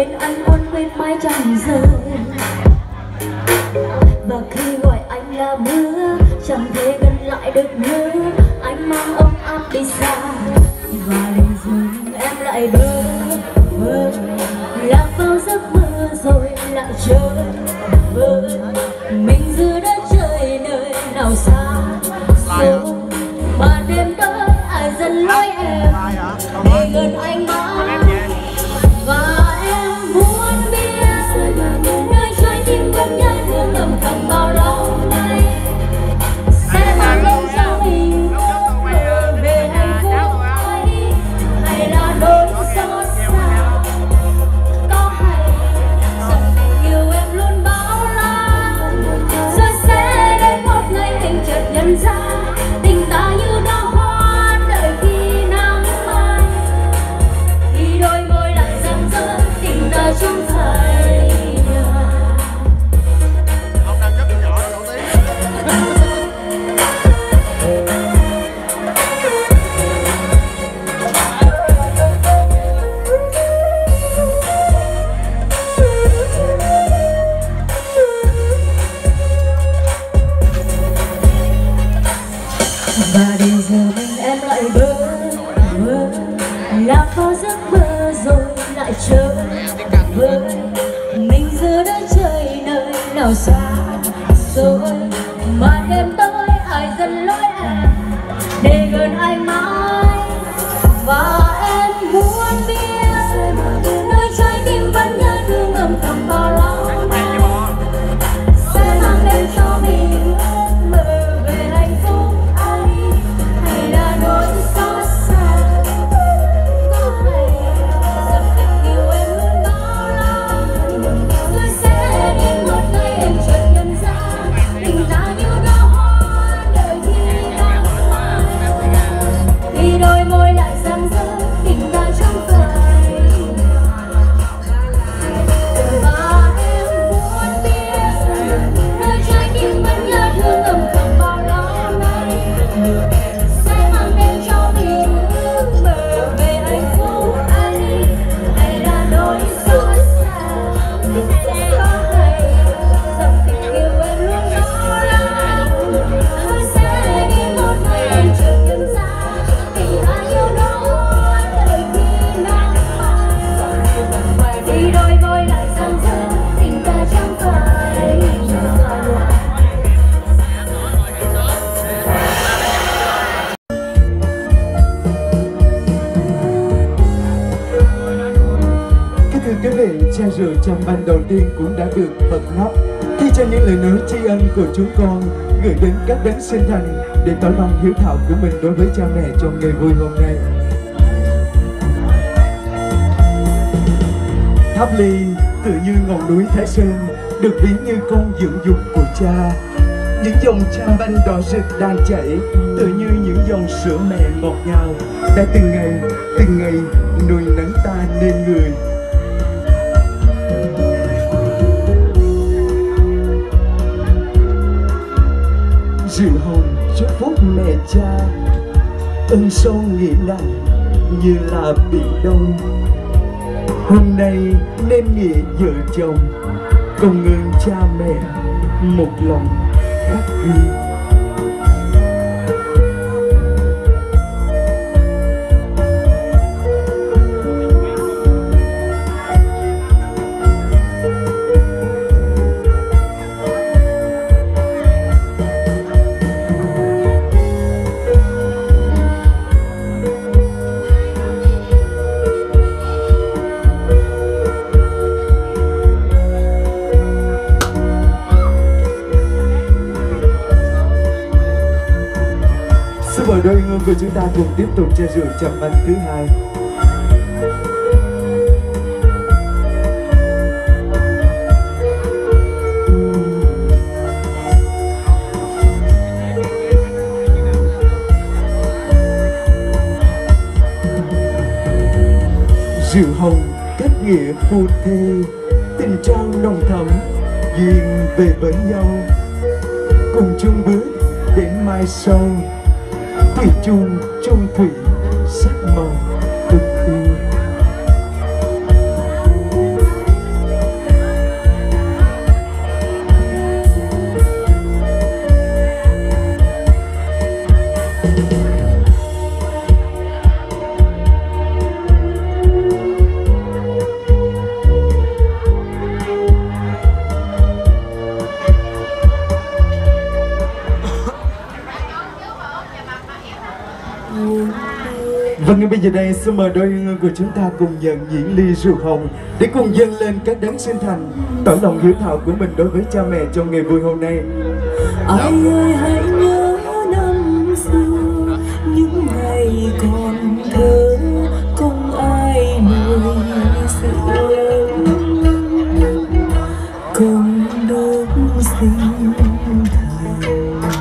bên anh muốn quên mãi chẳng rơi. Và khi gọi anh là mưa chẳng thể gần lại được nữa, anh mang ấm áp đi xa và đến dừng em lại bơ vơ, lạc vào giấc mơ rồi lại chơi vơ. Mình giữa đất trời nơi nào xa xôi, mà đêm đó ai dần lối em để gần anh mãi. Và em muốn biết nơi trái tim vẫn nhớ thương âm thầm bao lâu nay, sẽ mang đến cho mình ước mơ về hạnh phúc ấy, hay là nỗi xót xa. Có hay rằng tình yêu em luôn bao la, rồi sẽ đến một ngày anh chợt nhận ra tình ta như đóa hoa đợi khi nắng mai, khi đôi môi lại rạng rỡ tình ta chẳng phải nhòa. Ông đang rất nhỏ đầu Và đến giờ mình em lại bơ vơ, lạc vào giấc mơ rồi lại chơi vơ. Mình giữa đất trời nơi nào xa xôi, mà đêm tối ai dần lối em để gần anh mãi. Và em muốn biết nơi trái tim vẫn nhớ thương âm thầm bao lâu nay, sẽ mang đến cho mình ước mơ về hạnh phúc ấy, hay là nỗi xót xa. Có hay rằng tình yêu em luôn bao la, rồi sẽ đến một ngày em chợt nhận ra tình ta như đóa hoa đợi khi nắng mai, khi đôi môi lại rạng rỡ tình ta chẳng phải. Và em muốn biết nơi trái tim vẫn nhớ thương âm thầm bao lâu nay, sẽ mang đến cho mình ước mơ về hạnh phúc ấy, hay là nỗi xót xa. Có hay rằng tình yêu em luôn bao la, rồi sẽ đến một ngày em chợt nhận ra tình ta như đóa hoa đợi khi nắng mai, khi đôi môi lại rạng rỡ tình ta chẳng phải nhòa. Kính thưa quý vị, chai rượu chăm anh đầu tiên cũng đã được bật nắp. Khi cho những lời nói tri ân của chúng con gửi đến các đấng sinh thành để tỏ lòng hiếu thảo của mình đối với cha mẹ trong ngày vui hôm nay. Tháp ly tự như ngọn núi Thái Sơn, được ví như con dưỡng dục của cha. Những dòng cham banh đỏ rực đang chảy, tự như những dòng sữa mẹ ngọt ngào, đã từng ngày nuôi nấng ta nên người. Rượu hồng chúc phúc mẹ cha, ân sâu nghĩa nặng như là biển đông. Hôm nay nên nghĩa vợ chồng, công ơn cha mẹ một lòng khắc ghi. Mời đôi hương của chúng ta cùng tiếp tục chai rượu chậm anh thứ hai. Rượu hồng kết nghĩa phu thê, tình trang nồng thắm duyên về bên nhau, cùng chung bước đến mai sau, thủy chung chung thủy sắc màu cực yêu. Và ngay bây giờ đây, xin mời đôi uyên ương của chúng ta cùng nhận những ly rượu hồng để cùng dâng lên các đấng sinh thành, tỏ lòng hiếu thảo của mình đối với cha mẹ trong ngày vui hôm nay. Anh ơi hãy nhớ năm xưa, những ngày còn thơ không ai nuôi dưỡng, công đức sinh thành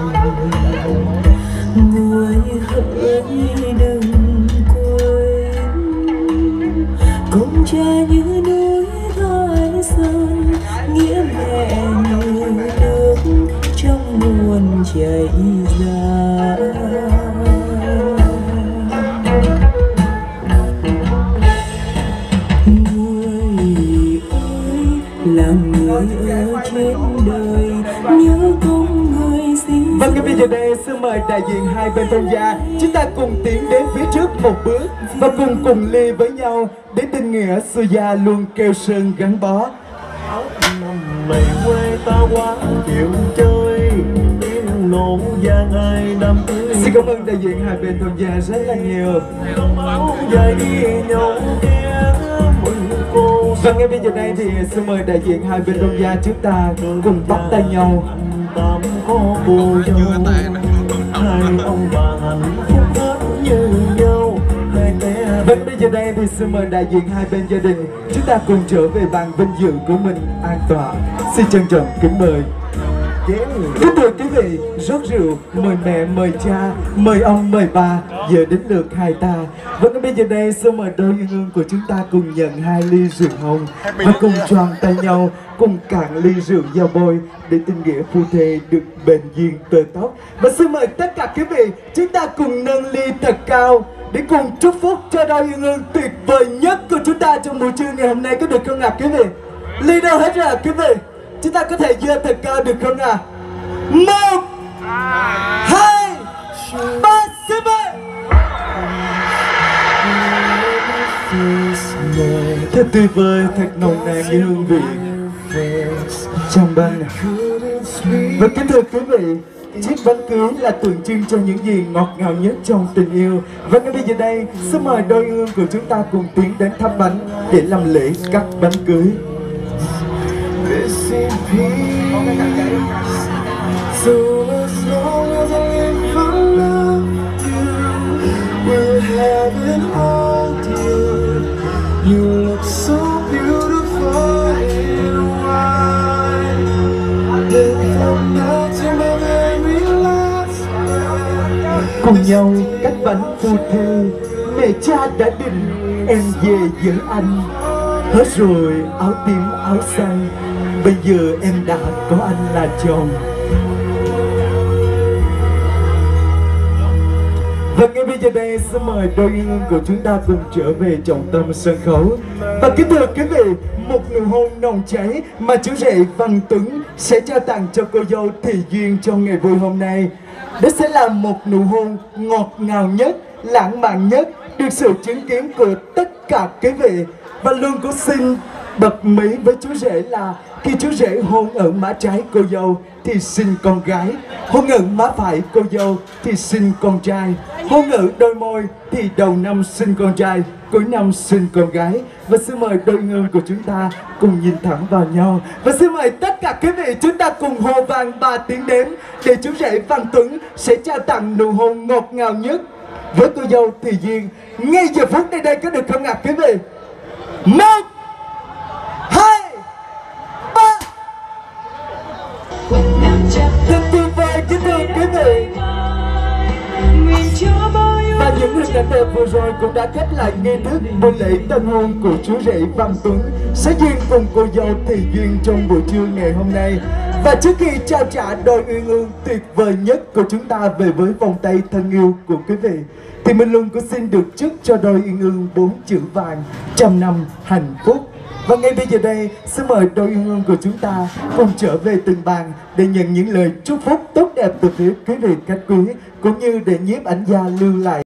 người hỡi đừng quên, công cha như núi Thái Sơn, nghĩa mẹ như nước trong nguồn chảy ra. Người ơi là người ở trên đời, nhớ công người sinh. Và ngay bây giờ đây, xin mời đại diện hai bên thông gia chúng ta cùng tiến đến phía trước một bước và cùng ly với nhau để tình nghĩa xưa gia luôn keo sơn gắn bó. Mày quê ta quá chịu chơi tiếng nổ vang ai năm cưới. Xin cảm ơn đại diện hai bên thông gia rất là nhiều. Máu dài đi nhau kia mừng cô. Và ngay bây giờ đây thì xin mời đại diện hai bên thông gia chúng ta cùng bắt tay nhau. Tạm có cô dâu hai ông bà hạnh phúc hết như nhau. Và bây giờ đây thì xin mời đại diện hai bên gia đình chúng ta cùng trở về bàn vinh dự của mình an toàn. Xin trân trọng kính mời. Kính thưa quý vị, rót rượu, mời mẹ, mời cha, mời ông, mời bà, giờ đến lượt hai ta. Và bây giờ đây xin mời đôi uyên ương của chúng ta cùng nhận hai ly rượu hồng và cùng choàng tay nhau, cùng cạn ly rượu giao bôi để tình nghĩa phu thê được bền duyên tơ tóc. Và xin mời tất cả quý vị chúng ta cùng nâng ly thật cao để cùng chúc phúc cho đôi uyên ương tuyệt vời nhất của chúng ta trong buổi trưa ngày hôm nay, có được không ạ quý vị? Ly đâu hết rồi quý vị? Chúng ta có thể giơ thật cao được không nào? 1, 2, 3, xin mời. Thật tuyệt vời, thật nồng nàn như hương vị trong bánh. Và kính thưa quý vị, chiếc bánh cưới là tượng trưng cho những gì ngọt ngào nhất trong tình yêu. Và ngay bây giờ đây, xin mời đôi uyên ương của chúng ta cùng tiến đến thắp bánh để làm lễ cắt bánh cưới. So as long as I live for love you, will have and hold you. You look so beautiful in white. Live from now to my very last breath. Cùng nhau cắt bánh phu thê, mẹ cha đã định em về với anh. Hết rồi áo tím áo xanh, bây giờ em đã có anh là chồng. Và ngay bây giờ đây xin mời đôi uyên ương của chúng ta cùng trở về trọng tâm sân khấu. Và kính thưa quý vị, một nụ hôn nồng cháy mà chú rể Văn Tuấn sẽ trao tặng cho cô dâu Thị Duyên trong ngày vui hôm nay. Đó sẽ là một nụ hôn ngọt ngào nhất, lãng mạn nhất, được sự chứng kiến của tất cả quý vị. Và luôn có xin bật mí với chú rể là khi chú rể hôn ở má trái cô dâu thì sinh con gái, hôn ở má phải cô dâu thì sinh con trai, hôn ở đôi môi thì đầu năm sinh con trai, cuối năm sinh con gái. Và xin mời đôi uyên ương của chúng ta cùng nhìn thẳng vào nhau. Và xin mời tất cả quý vị chúng ta cùng hô vang 3 tiếng đếm để chú rể Văn Tuấn sẽ trao tặng nụ hôn ngọt ngào nhất với cô dâu Thị Duyên ngay giờ phút này đây, có được không ạ quý vị? 1, 2, 3. Thật tuyệt vời kính thưa quý vị. Và những hình ảnh đẹp vừa rồi cũng đã kết lại nghi thức buổi lễ tân hôn của chú rể Văn Tuấn sẽ duyên cùng cô dâu Thị Duyên trong buổi trưa ngày hôm nay. Và trước khi trao trả đôi uyên ương tuyệt vời nhất của chúng ta về với vòng tay thân yêu của quý vị, thì mình luôn có xin được chúc cho đôi uyên ương 4 chữ vàng, trăm năm hạnh phúc. Và ngay bây giờ đây, xin mời đôi uyên ương của chúng ta cùng trở về từng bàn để nhận những lời chúc phúc tốt đẹp từ phía quý vị khách quý, cũng như để nhiếp ảnh gia lưu lại